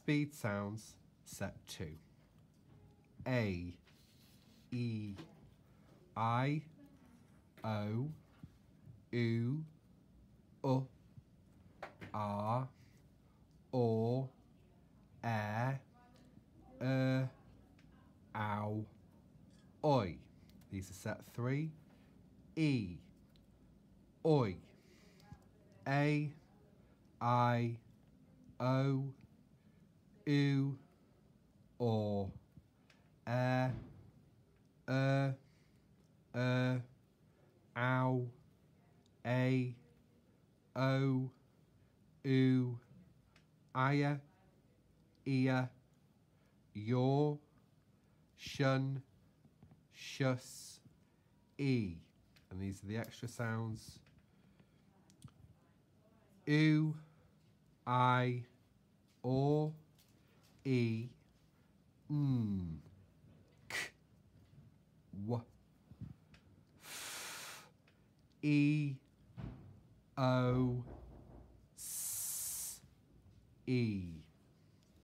Speed sounds, set 2. A, E, I, O, U, R, O, ow, oi. These are set 3. E, oi. A, I, O, U, or, ow, a, o, u, aya, ear, your, shun, shus, e. And these are the extra sounds. U, I, or, e, k, w, f, e, o, s, e.